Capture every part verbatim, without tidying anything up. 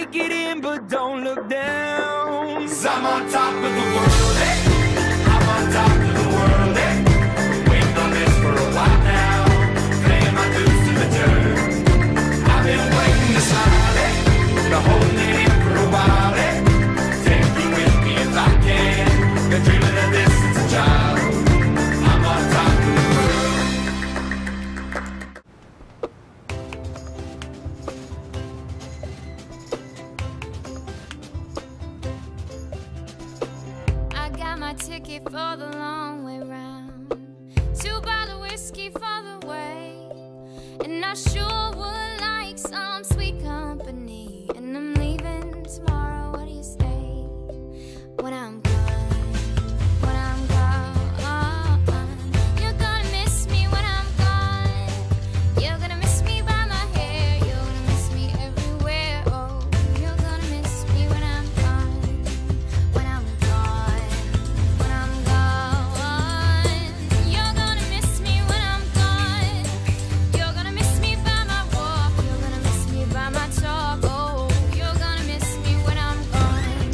Take it in, but don't look down. 'Cause I'm on top of the world, hey. I'm on top of the world, hey. Waiting on this for a while now, paying my dues to the dirt. I've been waiting to smile, hey. Been holding it in for a while, hey. Take you with me if I can. Been dreaming of this since a child. I'm on top of the world. I got my ticket for the long way round, two bottle of whiskey for the way, and I sure would like some sweet company. And I'm leaving tomorrow, what do you say? When I'm gone, when I'm gone, you're gonna miss me when I'm gone. You're gonna miss me by my hair, you're gonna miss me everywhere. Oh, you're gonna miss me when I'm gone, when I'm gone, when I'm gone. You're gonna miss me when I'm gone. You're gonna miss me by my walk, you're gonna miss me by my talk. Oh, you're gonna miss me when I'm gone.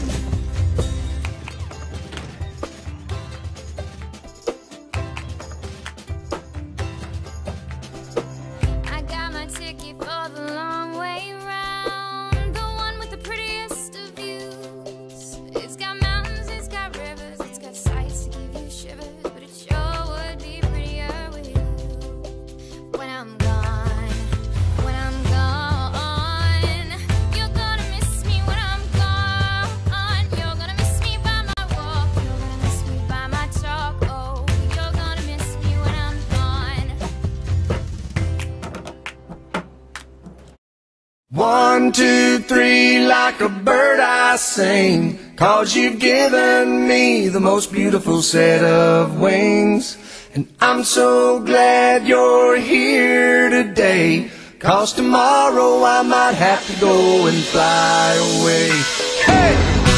I got my ticket for the long way round, the one with the prettiest of views. It's got mountains, it's got rivers, it's got sights to give you shivers, but it sure would be prettier with you. When I'm gone, when I'm gone, you're gonna miss me when I'm gone. You're gonna miss me by my walk, you're gonna miss me by my talk. Oh, you're gonna miss me when I'm gone. One, two, three, like a bird I sing, 'cause you've given me the most beautiful set of wings. And I'm so glad you're here today, 'cause tomorrow I might have to go and fly away. Hey!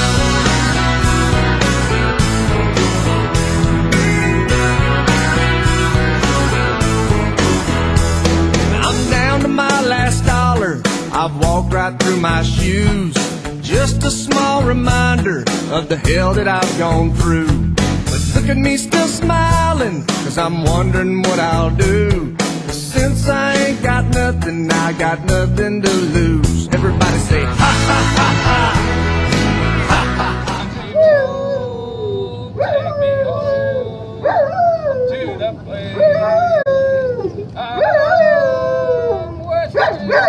I'm down to my last dollar, I've walked right through my shoes. Just a small reminder of the hell that I've gone through. But look at me still smiling, 'cause I'm wondering what I'll do. Since I ain't got nothing, I got nothing to lose. Everybody say ha ha ha ha. Ha ha ha. Take me home to the place I home with you.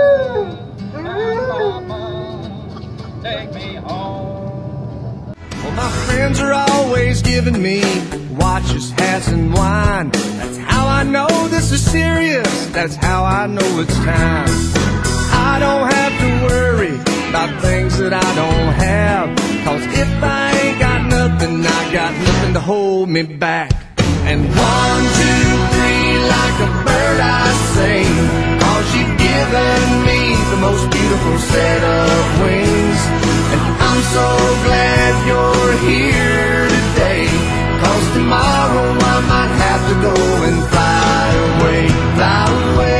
Mama, take me home. Well, my friends are always giving me watches, hats, and wine. That's how I know this is serious. That's how I know it's time. I don't have to worry about things that I don't have, 'cause if I ain't got nothing, I got nothing to hold me back. And one, two, three, like a bird I sing, 'cause you've given me the most beautiful set of wings. And I'm so glad you're here today, 'cause tomorrow I might have to go and fly away, fly away,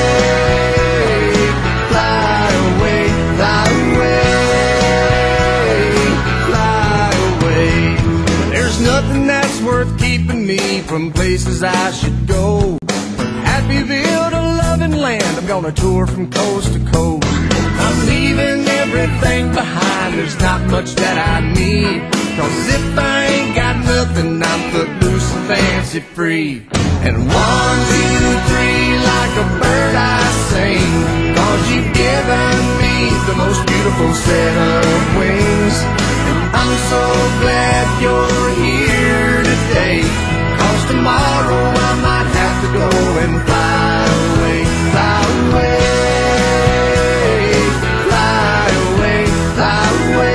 fly away, fly away, fly away. There's nothing that's worth keeping me from places I should go. Happyville to loving land, I'm gonna tour from coast to coast. I'm leaving everything behind, there's not much that I need, 'cause if I ain't got nothing, I'm put loose and fancy free. And one, two, three, like a bird I sing, 'cause you've given me the most beautiful set of wings. And I'm so glad you're here today, 'cause tomorrow I might have to go and fly away, fly away, fly away, fly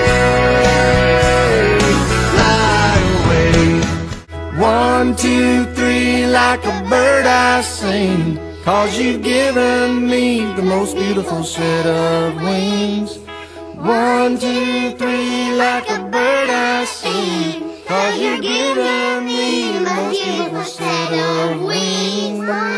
away, fly away. One, two, three, like a bird I sing, 'cause you've given me the most beautiful set of wings. One, two, three, like a bird I sing, 'cause you're giving me the most beautiful set of wings.